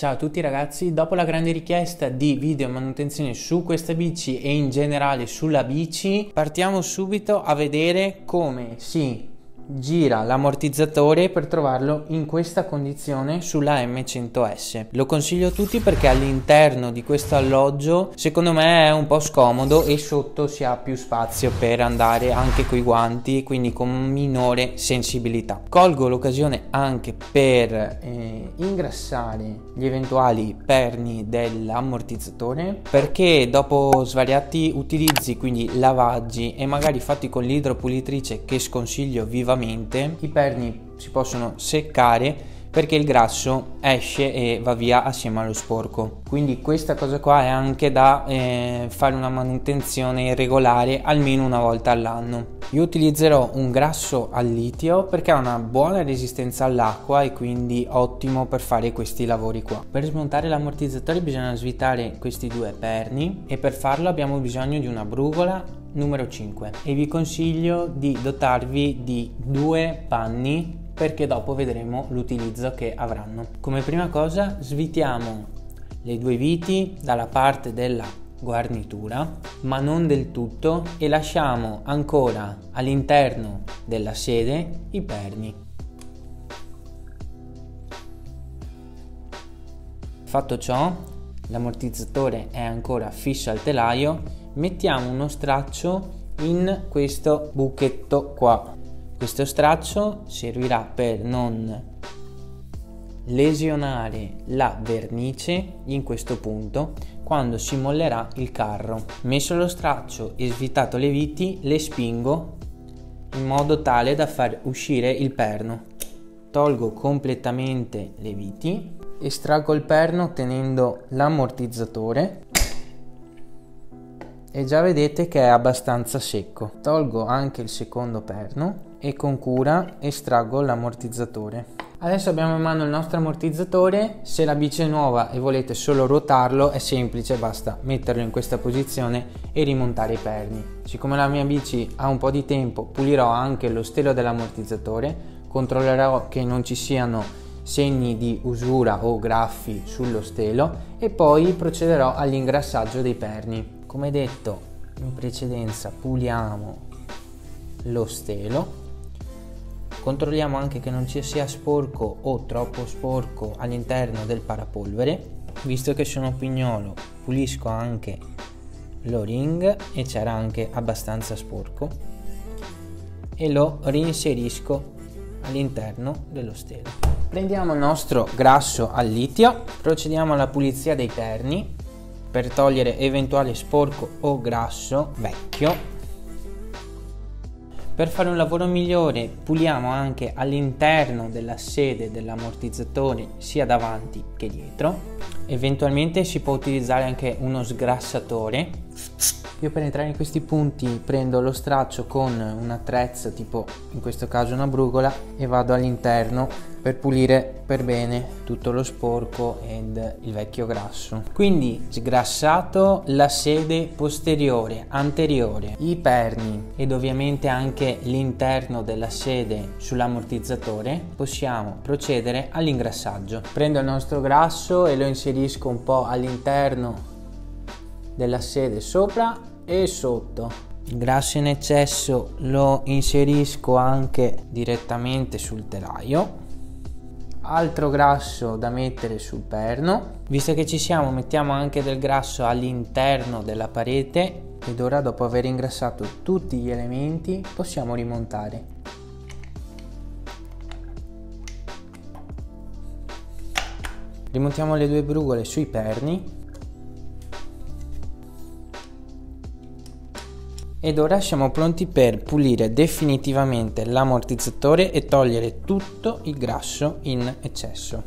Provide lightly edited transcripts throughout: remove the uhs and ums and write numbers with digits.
Ciao a tutti ragazzi, dopo la grande richiesta di video manutenzione su questa bici e in generale sulla bici, partiamo subito a vedere come si gira l'ammortizzatore per trovarlo in questa condizione sulla M100S. Lo consiglio a tutti perché all'interno di questo alloggio secondo me è un po' scomodo e sotto si ha più spazio per andare anche coi guanti, quindi con minore sensibilità. Colgo l'occasione anche per ingrassare gli eventuali perni dell'ammortizzatore, perché dopo svariati utilizzi, quindi lavaggi e magari fatti con l'idropulitrice, che sconsiglio vivamente, i perni si possono seccare perché il grasso esce e va via assieme allo sporco. Quindi questa cosa qua è anche da fare una manutenzione regolare almeno una volta all'anno. Io utilizzerò un grasso al litio perché ha una buona resistenza all'acqua e quindi ottimo per fare questi lavori qua. Per smontare l'ammortizzatore bisogna svitare questi due perni e per farlo abbiamo bisogno di una brugola numero 5 e vi consiglio di dotarvi di due panni perché dopo vedremo l'utilizzo che avranno. Come prima cosa svitiamo le due viti dalla parte della guarnitura, ma non del tutto, e lasciamo ancora all'interno della sede i perni. Fatto ciò, l'ammortizzatore è ancora fisso al telaio, mettiamo uno straccio in questo buchetto qua. Questo straccio servirà per non lesionare la vernice in questo punto quando si mollerà il carro. Messo lo straccio e svitato le viti, le spingo in modo tale da far uscire il perno. Tolgo completamente le viti, estraggo il perno tenendo l'ammortizzatore e già vedete che è abbastanza secco. Tolgo anche il secondo perno e con cura estraggo l'ammortizzatore. Adesso abbiamo in mano il nostro ammortizzatore. Se la bici è nuova e volete solo ruotarlo è semplice, basta metterlo in questa posizione e rimontare i perni. Siccome la mia bici ha un po' di tempo, pulirò anche lo stelo dell'ammortizzatore, controllerò che non ci siano segni di usura o graffi sullo stelo e poi procederò all'ingrassaggio dei perni. Come detto in precedenza, puliamo lo stelo, controlliamo anche che non ci sia sporco o troppo sporco all'interno del parapolvere. Visto che sono pignolo, pulisco anche l'o-ring e c'era anche abbastanza sporco e lo reinserisco all'interno dello stelo. Prendiamo il nostro grasso al litio, procediamo alla pulizia dei perni per togliere eventuale sporco o grasso vecchio. Per fare un lavoro migliore puliamo anche all'interno della sede dell'ammortizzatore sia davanti che dietro. Eventualmente si può utilizzare anche uno sgrassatore. Io per entrare in questi punti prendo lo straccio con un attrezzo, tipo in questo caso una brugola, e vado all'interno per pulire per bene tutto lo sporco ed il vecchio grasso. Quindi sgrassato la sede posteriore, anteriore, i perni ed ovviamente anche l'interno della sede sull'ammortizzatore, possiamo procedere all'ingrassaggio. Prendo il nostro grasso e lo inserisco un po' all'interno della sede sopra e sotto. Il grasso in eccesso lo inserisco anche direttamente sul telaio. Altro grasso da mettere sul perno. Visto che ci siamo, mettiamo anche del grasso all'interno della parete ed ora, dopo aver ingrassato tutti gli elementi, possiamo rimontare. Rimontiamo le due brugole sui perni. Ed ora siamo pronti per pulire definitivamente l'ammortizzatore e togliere tutto il grasso in eccesso.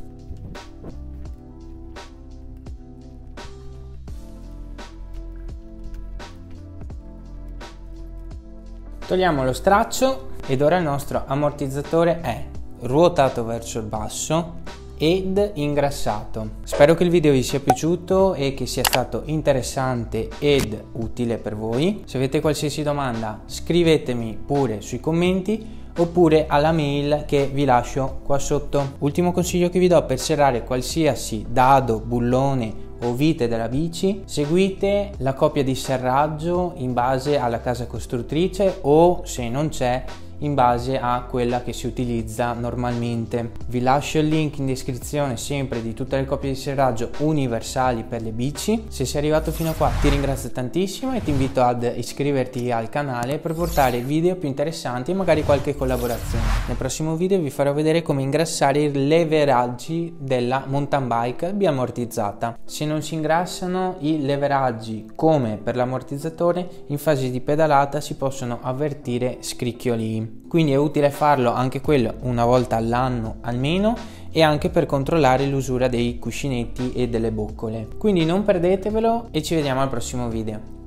Togliamo lo straccio ed ora il nostro ammortizzatore è ruotato verso il basso ed ingrassato. Spero che il video vi sia piaciuto e che sia stato interessante ed utile per voi. Se avete qualsiasi domanda scrivetemi pure sui commenti oppure alla mail che vi lascio qua sotto. Ultimo consiglio che vi do per serrare qualsiasi dado, bullone o vite della bici: seguite la coppia di serraggio in base alla casa costruttrice, o se non c'è in base a quella che si utilizza normalmente. Vi lascio il link in descrizione sempre di tutte le coppie di serraggio universali per le bici. Se sei arrivato fino a qua ti ringrazio tantissimo e ti invito ad iscriverti al canale per portare video più interessanti e magari qualche collaborazione. Nel prossimo video vi farò vedere come ingrassare i leveraggi della mountain bike biammortizzata. Se non si ingrassano i leveraggi come per l'ammortizzatore, in fase di pedalata si possono avvertire scricchioli. Quindi è utile farlo anche quello una volta all'anno almeno, e anche per controllare l'usura dei cuscinetti e delle boccole. Quindi non perdetevelo e ci vediamo al prossimo video.